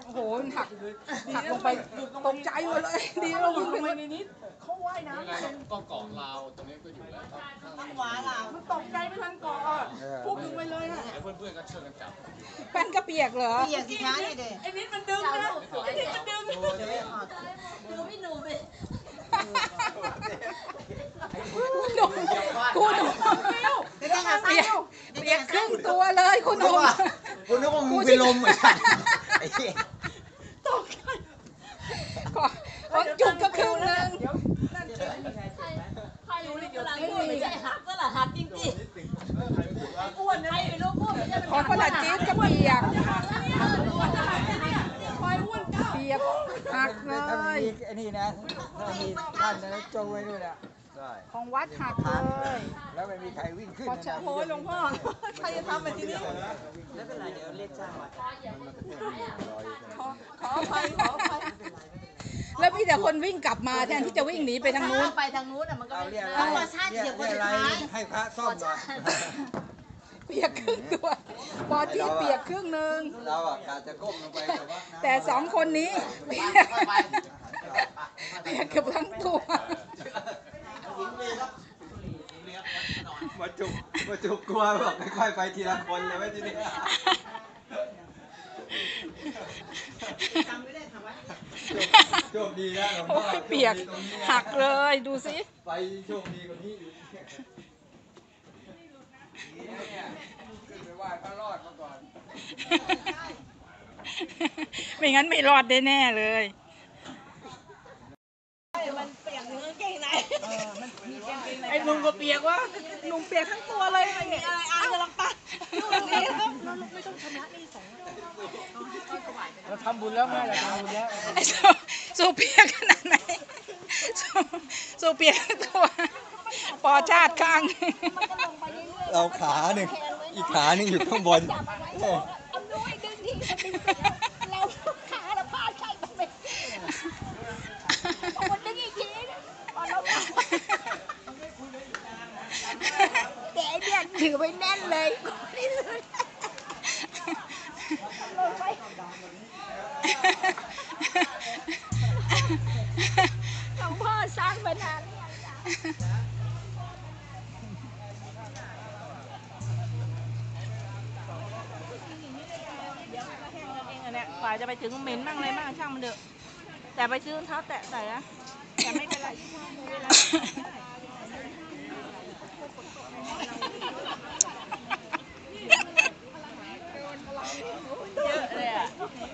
โอ้โหหักลงไปตกใจหมดเลยดีเราลงไปในนี้เขาว่ายน้ำก็เกาะลาวตรงนี้ก็อยู่แล้วต้องว้าลาวมันตกใจไม่ทันเกาะพุ่งลงไปเลยอ่ะเพื่อนๆก็ช่วยกันจับแป้นก็เปียกเหรอเปียกสิคะนี่เด็กไอ้นิดมันดึงนะไอ้นิดมันดึงดูพี่หนูไปคุณหนุ่มเปียกครึ่งตัวเลยคุณหนุ่มคุณนึกว่ามึงเป็นลมเหมือนกันตกของจุดก็ครึ่งนึงใครรู้เรื่องกำลังพูดไม่ใช่หักก็ล่ะหักจริงๆอ้วนนะไม่รู้พูดไม่ใช่ของคนละจี๊ดก็เปียกเปียกหักเลยไอ้นี่นะมีท่านนะจงไว้ด้วยนะของวัดหักเลยแล้วไม่มีใครวิ่งขึ้นนะโอ้ยหลวงพ่อใครจะทำแบบนี้ไม่เป็นไรเดี๋ยวเรียกจ้างวัดขออภัยแล้วพี่แต่คนวิ่งกลับมาแทนที่จะวิ่งหนีไปทางนู้นไปทางนู้นอ่ะมันก็ไม่เอาว่าชาติเดี๋ยวคนสุดท้ายให้พระซ่อมหน่อยเปียกครึ่งตัวพอที่เปียกครึ่งนึงเราอ่ะอาจจะก้มลงไปแต่สองคนนี้เปียกเกือบทั้งตัวมาจุกกลัวบอกค่อยๆไปทีละคนเลยไว้ทีนี้โชคดีนะหลวงพ่อเปียกหักเลยดูสิไปโชคดีกว่านี้ขึ้นไปไหว้พระรอดมาก่อนไม่งั้นไม่รอดแน่ๆเลยมันเปียกเนื้อเก่งไหนไอ้ลุงก็เปียกวะลุงเปียกทั้งตัวเลยไม่มีอะไรจะลองปะไม่ต้องชนะนี่สองเราทำบุญแล้วแม่เราทำบุญแล้วไอ้โซเปียกขนาดไหนโซเปียกทั้งตัวปอชาติข้างเราขาหนึ่งอีกขาหนึ่งอยู่ข้างบนเราขาเราพาใช่ไหมคนนึงอีกทีแต่ไอเนี่ยถือไว้แน่นเลยหลวงพ่อสร้างมานานฝ่ายจะไปถึงเหม็นบ้างอะไรบ้างช่างมันเถอะแต่ไปซื้อรองเท้าแตะใส่นะแต่ไม่เป็นไรเวลาเยอะเลยอ่ะ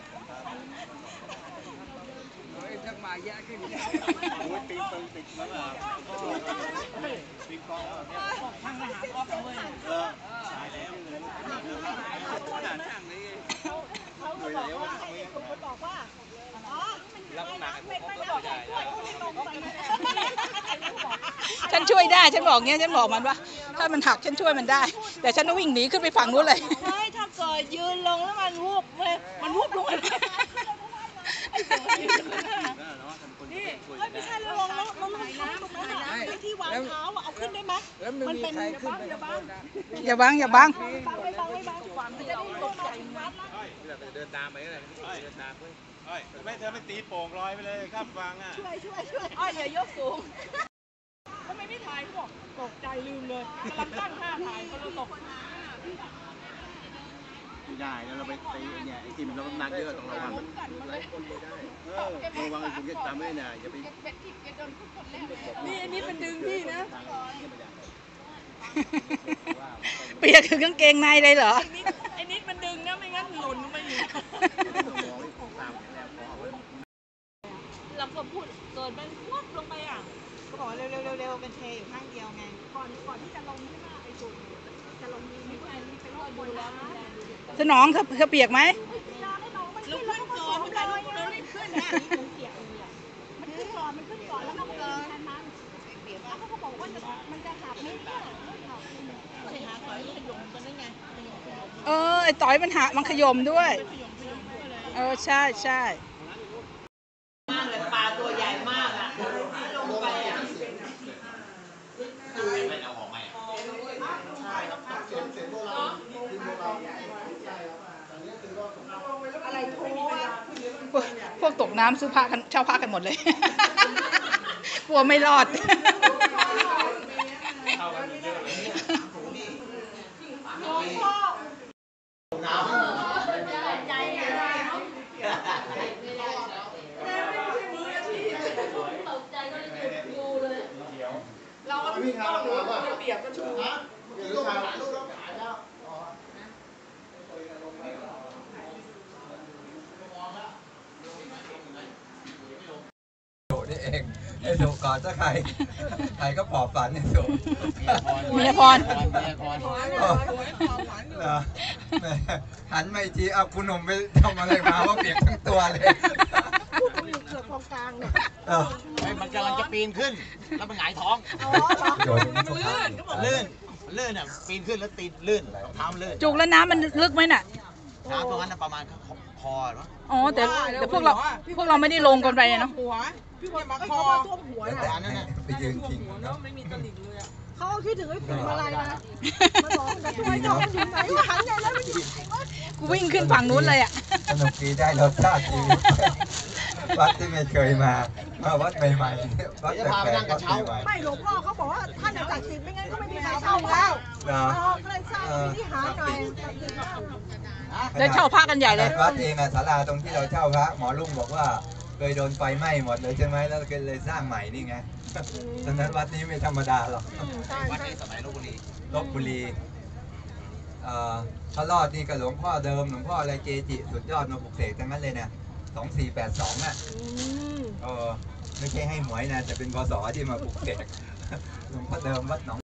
ถ้ามาแย่ขึ้นปีนติดมาแล้วปีนกองทางมหาออฟเลยตายแล้วเขาบอกว่ารับหนักฉันช่วยได้ฉันบอกเงี้ยฉันบอกมันว่าถ้ามันหักฉันช่วยมันได้แต่ฉันต้องวิ่งหนีขึ้นไปฝั่งนู้นเลยใช่ถ้าเกิดยืนลงแล้วมันวูบลงนี่ไม่ใช่ลงแล้วลงน้ำตรงนั้นนะที่วางเท้าเอาขึ้นได้ไหมมันเป็นอย่าบังความจะได้ตกใจมัดเดินตามไปเลยเดินตามเพื่อนไม่เธอไม่ตีโป่งลอยไปเลยข้ามฟังอ่ะช่วยอย่ายกสูงทำไมไม่ถ่ายบอกตกใจลืมเลยกำลังตั้งท่าถ่ายเขาตกไม่ได้แล้วเราไปตีเนี่ยไอ้ที่มันน้ำหนักเยอะต้องระวังระวังไอ้คุณจะจำไม่ได้อย่าไปนี่อันนี้เป็นดึงพี่นะเปียกคือกางเกงในเลยเหรอไอ้นิดมันดึงนะไม่งั้นหล่นลงไปอยู่เราก็พูดเกิดมันพวดลงไปอ่ะก็บอกเร็วเป็นเทอยู่ข้างเดียวไงก่อนที่จะลงที่หน้าไปจุดจะลงมีอะไรนี่ไปรอบบนแล้วสนองเธอเปียกไหมลุกขึ้นก่อนเรารีบขึ้นนะมันเปียกมันขึ้นก่อนแล้วก็เกินแล้วเขาก็บอกว่ามันจะหักไหมเนี่ยไม่หักต่อยขยมกันได้ไงไอ้ต่อยมันหักมันขยมด้วยใช่มากเลยปลาตัวใหญ่มากอ่ะลงไปอ่ะไม่เอาออกไหมอะไรโทรพวกตกน้ำซื้อผ้ากันเช่าผ้ากันหมดเลย กลัวไม่รอดโดนี่เองไอ้โดก่อนถ้าใครก็ปอบฝันเนี่ยโดเมียพรเหรอแหมหันมาอีกทีเอาคุณหนุ่มไปทำอะไรมาว่าเปียกทั้งตัวเลยพูดตรงอยู่เกือบกองกลางเนี่ยมันกำลังจะปีนขึ้น แล้วมันหงายท้องอ๋อเหรอโดนมันลื่นลื่นอ่ะปีนขึ้นแล้วตีนลื่นรองเท้าลื่นจุกแล้วน้ำมันลึกไหมน่ะน้ำตรงนั้นประมาณคอหรออ๋อแต่พวกเราไม่ได้ลงกันไปเนาะเขามาท่วมหัวแล้วน่ะแต่ไปยืนทิ้งเนาะเขาคิดถึงไอ้ผมอะไรนะมาบอกแต่ทำไมน้องอยู่ไหนวะหันใหญ่แล้วมันอยู่ไหนวะกูวิ่งขึ้นฝั่งนู้นเลยอ่ะสนุกดีได้รสชาติชีวิตวัดที่ไม่เคยมาวัดใหม่ๆวัดแปลกๆวัดใหม่ไม่หลวงพ่อเขาบอกว่าท่านจะจัดสิทธิ์ไม่งั้นก็ไม่มีใครเช่าแล้วๆเหรอก็เลยสร้างวิหารหน่อยจัดสิทธิ์มากแล้วเช่าผ้ากันใหญ่เลยวัดเองอะศาลาตรงที่เราเช่าพระหมอลุงบอกว่าเคยโดนไฟไหม้หมดเลยใช่ไหมแล้วก็เลยสร้างใหม่นี่ไงฉะนั้นวัดนี้ไม่ธรรมดาหรอกใช่วัดใช่นี้สมัยลพบุรีลบบุรีพระรอดนี่กับหลวงพ่อเดิมหลวงพ่ออะไรเกจิสุดยอดมาปลุกเสกทั้งนั้นเลยเนี่ย2482อ่ะไม่ใช่ให้หวยนะแต่เป็นพศที่มาปลุกเสกหลวงพ่อเดิมวัดหนอง